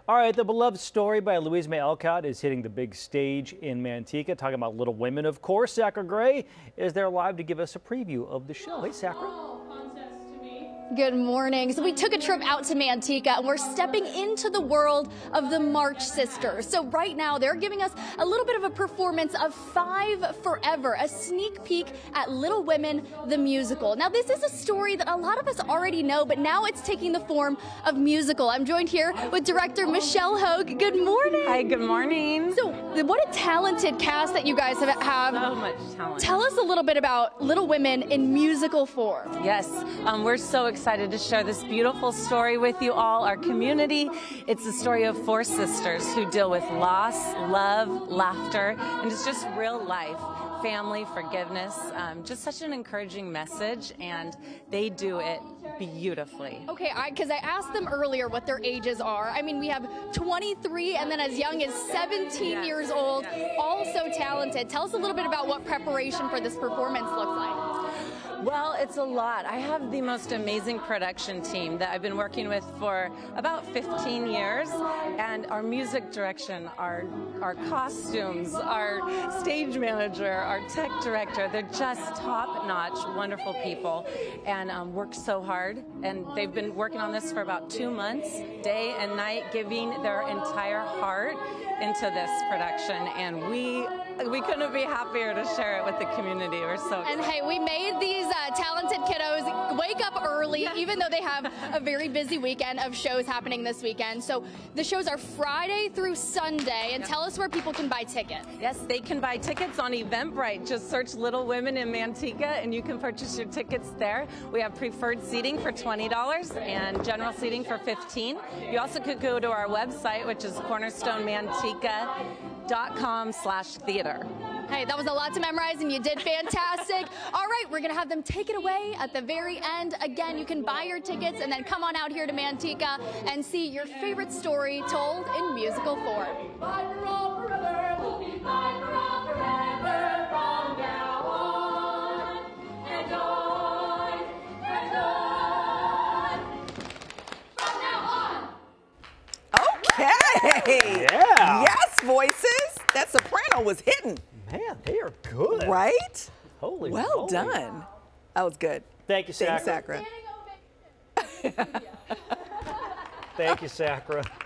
All right, the beloved story by Louisa May Alcott is hitting the big stage in Manteca, talking about Little Women, of course. Sakura Gray is there live to give us a preview of the show. Hey, Sakura. Good morning. So we took a trip out to Manteca and we're stepping into the world of the March Sisters. So right now they're giving us a little bit of a performance of Five Forever, a sneak peek at Little Women, the musical. Now this is a story that a lot of us already know, but now it's taking the form of musical. I'm joined here with director Michelle Hogue. Good morning. Hi, good morning. So what a talented cast that you guys have. So much talent. Tell us a little bit about Little Women in musical form. Yes, we're so excited to share this beautiful story with you all, our community. It's the story of four sisters who deal with loss, love, laughter, and it's just real life. Family, forgiveness, just such an encouraging message, and they do it beautifully. Okay, because I asked them earlier what their ages are. I mean, we have 23 and then as young as 17 years old, all so talented. Tell us a little bit about what preparation for this performance looks like. Well, it's a lot. I have the most amazing production team that I've been working with for about 15 years, and our music direction, our costumes, our stage manager, our tech director, they're just top-notch, wonderful people, and work so hard, and they've been working on this for about 2 months, day and night, giving their entire heart into this production, and we couldn't be happier to share it with the community. We're so excited. And hey, we made these talented kiddos wake up early, even though they have a very busy weekend of shows happening this weekend. So the shows are Friday through Sunday, and tell us where people can buy tickets. Yes, they can buy tickets on Eventbrite. Just search Little Women in Manteca, and you can purchase your tickets there. We have preferred seating for $20 and general seating for $15. You also could go to our website, which is cornerstonemanteca.com/theater. Hey, that was a lot to memorize, and you did fantastic. All right, we're going to have them take it away at the very end. Again, you can buy your tickets and then come on out here to Manteca and see your favorite story told in musical form. Okay. Yeah. Yes, voices. That soprano was hitting. Man, they are good. Right? Holy Well moly. done. That was good. Thank you, Sakura. Thanks, Sakura. Thank you, Sakura.